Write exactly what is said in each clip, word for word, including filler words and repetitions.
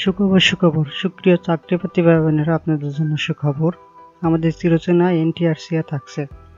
সুখবর সুখবর সুপ্রিয় চাকরিপ্রার্থী ভাই বোনেরা, আপনাদের জন্য সুখবর। আমাদের চিরচেনা এনটিআরসিএ থাকছে।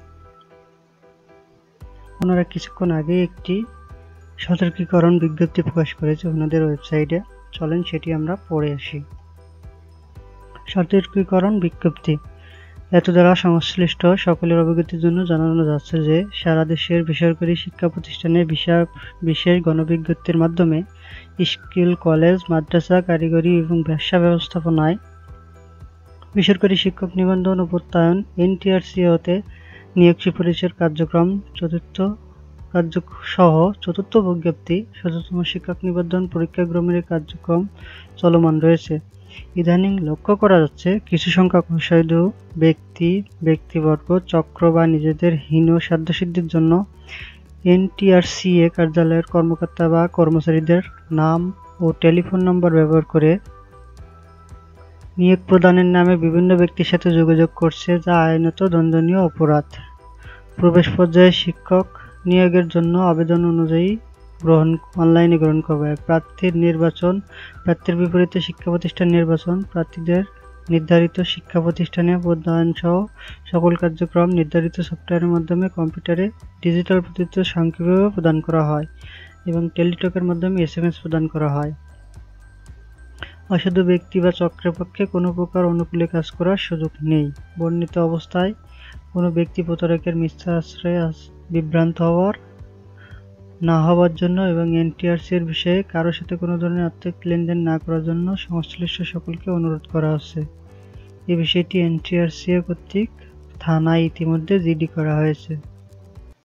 ওনারা কিছুক্ষণ আগে একটি সতর্কীকরণ বিজ্ঞপ্তি প্রকাশ করেছে ওনাদের ওয়েবসাইটে। চলেন সেটি আমরা পড়ে আসি। সতর্কীকরণ বিজ্ঞপ্তি এত দ্বারা সংশ্লিষ্ট সকলের অবগতির জন্য জানানো যাচ্ছে যে সারা দেশের বেসরকারি শিক্ষা প্রতিষ্ঠানে বিশেষ গণবিজ্ঞপ্তির মাধ্যমে স্কুল, কলেজ, মাদ্রাসা, কারিগরি এবং ব্যবসা ব্যবস্থাপনায় বেসরকারি শিক্ষক নিবন্ধন ও প্রত্যয়ন এনটিআরসিএতে নিয়োগ সুপারিশের কার্যক্রম চতুর্থ কার্য সহ চতুর্থ বিজ্ঞপ্তি শততম শিক্ষক নিবন্ধন পরীক্ষা গ্রহণের কার্যক্রম চলমান রয়েছে। ইদানিং লক্ষ্য করা যাচ্ছে কিছু সংখ্যক অসাধু ব্যক্তি ব্যক্তিবর্গ চক্র বা নিজেদের হীন স্বার্থসিদ্ধির জন্য এনটিআরসিএ কার্যালয়ের কর্মকর্তা বা কর্মচারীদের নাম ও টেলিফোন নম্বর ব্যবহার করে নিয়োগ প্রদানের নামে বিভিন্ন ব্যক্তির সাথে যোগাযোগ করছে, যা আইনত দণ্ডনীয় অপরাধ। প্রবেশ পর্যায়ে শিক্ষক নিয়োগের জন্য আবেদন অনুযায়ী গ্রহণ অনলাইনে গ্রহণ করবে। প্রার্থীর নির্বাচন প্রার্থীর বিপরীতে শিক্ষা প্রতিষ্ঠান নির্বাচন প্রার্থীদের নির্ধারিত শিক্ষা প্রতিষ্ঠানে প্রদান সহ সকল কার্যক্রম নির্ধারিত সফটওয়্যারের মাধ্যমে কম্পিউটারে ডিজিটাল পদ্ধতিতে সংক্ষেপে প্রদান করা হয় এবং টেলিটকের মাধ্যমে এস এম এস প্রদান করা হয়। অসাধু ব্যক্তি বা চক্রের পক্ষে কোনো প্রকার অনুকূলে কাজ করার সুযোগ নেই। বর্ণিত অবস্থায় কোনো ব্যক্তি প্রতারকের মিথ্যা আশ্রয়ে বিভ্রান্ত হওয়ার না হওয়ার জন্য এবং এনটিআরসি এর বিষয়ে কারোর সাথে কোনো ধরনের আর্থিক লেনদেন না করার জন্য সংশ্লিষ্ট সকলকে অনুরোধ করা হচ্ছে। এই বিষয়টি এনটিআরসি কর্তৃক থানায় ইতিমধ্যে জিডি করা হয়েছে।